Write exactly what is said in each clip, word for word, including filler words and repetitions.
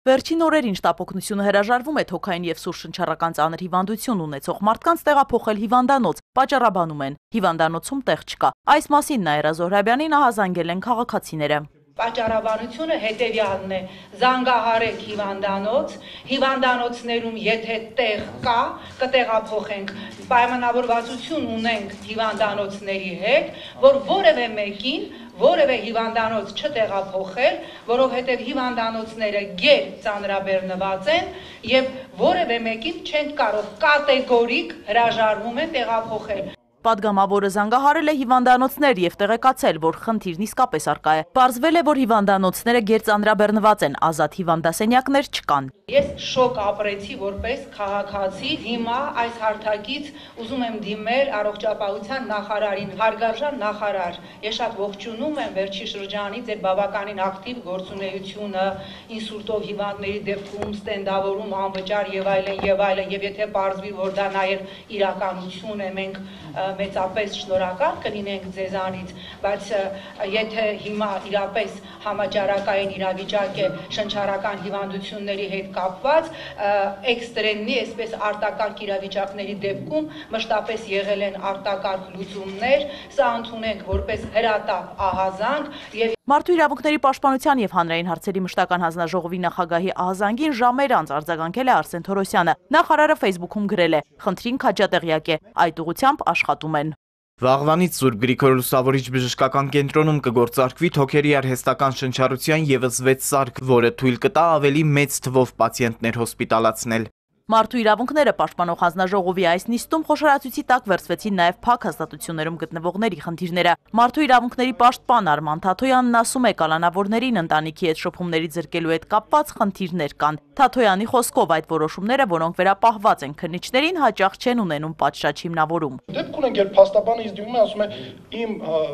Վերջին օրերին շտապօգնությունը հրաժարվում է թոքային և սուր շնչառական ծանր հիվանդություն ունեցող մարդկանց տեղափոխել հիվանդանոց, պատճառաբանում են, հիվանդանոցում տեղ չկա։ Այս մասին Նաիրա Զոհրաբյանին ահազանգել են քաղաքացիները։ Պատճառաբանությունը հետևյալն է՝ զանգահարեք հիվանդանոց, հիվանդանոցներում եթե տեղ կա, կտեղափոխենք, պայմանավորվածություն ունենք հիվանդանոցների հետ, որ որևէ մեկին որևէ հիվանդանոց չտեղափոխել, որովհետև հիվանդանոցները գեր ծանրաբեռնված են և որևէ մեկին չենք կարող կատեգորիկ հրաժարվում են տեղափոխել։ Պատգամավորը զանգահարել է հիվանդանոցներ և տեղեկացել, որ խնդիրն իսկապես առկա է։ Պարզվել է, որ հիվանդանոցները գերծանրաբեռնված են, ազատ հիվանդասենյակներ չկան։ Ես շոկ ապրեցի որպես քաղաքացի, հիմա այս հարթակից ուզում եմ դիմել առողջապահության նախարարին, հարգարժան նախարար, ես շատ ողջունում եմ վերջի շրջանից այդ բավականին ակտիվ գործունեությունը, ինսուլտով հիվանդների դեպքում ստենդավորում, անվճար եւ այլն եւ այլն, եւ եթե պարզվի, որ դա նաեւ իրականություն է, մենք մեծապես շնորհակալ կլինենք ձեզանից, բայց եթե հիմա իրապես համաճարակային իրավիճակ է շնչառական հիվանդությունների հետ կապված, էքստրեմնի, այսպես արտակարգ իրավիճակների դեպքում մշտապես եղել են արտակարգ լուծումներ, սա ընդունենք որպես հրատապ ահազանգ եւ Մարդու իրավունքների պաշտպանության և հանրային հարցերի մշտական հանձնաժողովի նախագահի ահազանգին ժամեր անց արձագանքել է Արսեն Թորոսյանը։ Նախարարը Facebook-ում գրել է. «Խնդրին քաջատեղյակ է, այդ ուղղությամբ աշխատում են»։ Վաղվանից Սուրբ Գրիգոր Լուսավորիչ բժշկական կենտրոնում կգործարկվի թոքերի արհեստական շնչառության ևս վեց սարք, որը թույլ կտա ավելի մեծ թվով պացիենտներ հոսպիտալացնել։ Մարդու իրավունքները պաշտպանող հանձնաժողովի այս նիստում խոշորացույցի տակ վերցվեցին նաև փակ հաստատություններում գտնվողների խնդիրները։ Մարդու իրավունքների պաշտպան Արման Թաթոյանն ասում է, կալանավորներին ընտանիքի հետ շփումների ձեռքելու հետ կապված խնդիրներ կան։ Թաթոյանի խոսքով այդ որոշումները, որոնք վերապահված են քննիչներին, հաճախ չեն ունենում պատշաճ հիմնավորում։ Դեպք ունենք, երբ փաստաբանը ինձ դիմում է, ասում է, իմ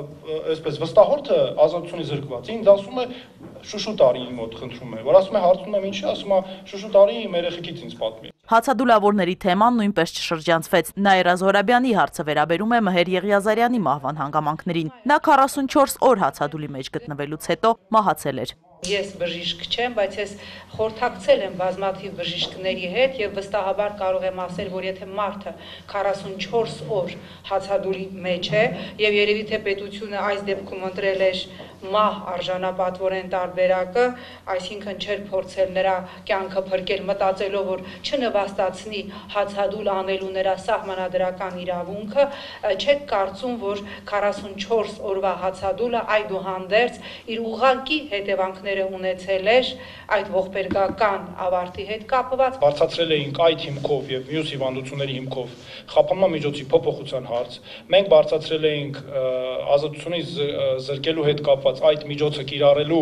այսպես վստահորդը ազատությունից զրկված, ինձ ասում է շուշու տարի իմ մոտ խնդրում է, որ ասում է հարցնում եմ ինչի, ասում է շուշու տարի իմ երեխեքից ինձ պատմի։ Հացադուլավորների թեման նույնպես չշրջանցվեց։ Նաիրա Զոհրաբյանի հարցը վերաբերում է Մհեր Եղիազարյանի մահվան հանգամանքներին։ Նա քառասունչորս օր հացադուլի մեջ գտնվելուց հետո մահացել էր։ Ես բժիշկ չեմ, բայց ես խորհրդակցել եմ բազմաթիվ բժիշկների հետ եւ վստահաբար կարող եմ ասել, որ եթե մարդը քառասունչորս օր հացադուլի մեջ է եւ երևի թե պետությունը այս դեպքում ընտրել էր մահ արժանապատվորեն տարբերակը, այսինքն չէր փորձել նրա կյանքը փրկել մտածելով, որ չնվաստացնի հացադուլ անելու նրա սահմանադրական իրավունքը, չեք կարծում, որ քառասունչորս օրվա հացադուլը այդուհանդերձ իր ուղղակի հետևանքները ունեցել էր այդ ողբերգական ավարտի հետ կապված։ Բարձրացրել էինք այդ հիմքով եւ մյուս հիվանդությունների հիմքով խափանման միջոցի փոփոխության հարց։ Մենք բարձրացրել էինք ազատությունից զրկելու հետ կապված այդ միջոցը կիրառելու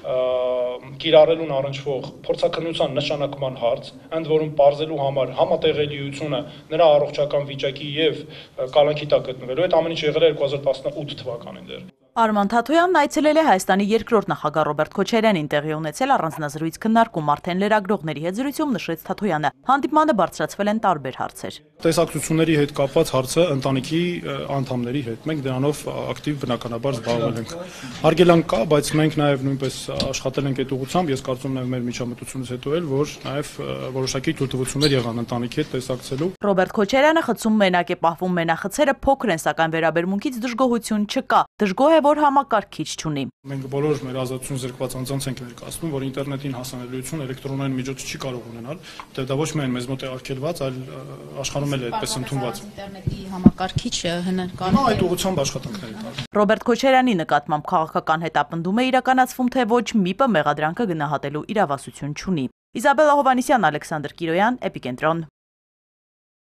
կիրառելուն առնչվող փորձաքննության նշանակման հարց, ընդ որում պարզելու համար համատեղելիությունը նրա առողջական վիճակի եւ կալանքի տակ գտնվելու։ Այդ ամեն ինչ եղել է երկու հազար տասնութ թվականին դեռ։ Արման Թաթոյանն այցելել է Հայաստանի երկրորդ նախագահ Ռոբերտ Քոչարյանին, տեղի ունեցել առանձնազրույց քննարկում, արդեն լրագրողների հետ զրույցում նշեց Թաթոյանը։ Հանդիպմանը բարձրացվել են տարբեր հարցեր։ Տեսակցությունների հետ կապված հարցը ընտանիքի անդամների հետ։ Մենք դրանով ակտիվ բնականաբար զբաղվել ենք։ Հարգելանք կա, բայց մենք նաև նույնպես աշխատել ենք այդ ուղղությամբ, ես կարծում եմ մեր միջամտությունից հետո էլ, որ նաև որոշակի թույլտվություններ եղան ընտանիքի հետ տեսակցելու։ Ռոբերտ Քոչարյանը խցում մենակ է պահվում, մենախցերը փոքր են, սակայն վերաբերմունքից դժգոհություն չկա։ Դժգոհ է, որ համակարգիչ չունի։ Մենք բոլոր մեր ազատություն զրկված անձանց ենք ներկայացնում, որ ինտերնետին հասանելիություն էլեկտրոնային միջոց չի կարող ունենալ, որտեղ դա ոչ միայն մեզ մոտ է արգելված, այլ աշխարհում էլ է այդպես ընդունված։ Ինտերնետի համակարգիչ հնարքան։ Այդ ուղղությամբ աշխատանքներ կան։ Ռոբերտ Քոչարյանի նկատմամբ քաղաքական հետապնդում է իրականացվում, թե ոչ ՄԻՊ-ը մեղադրանքը գնահատելու իրավասություն չունի։ Իզաբելլա Հովհաննիսյան, Ալեքսանդր Կիրոյան, Էպիկենտրոն։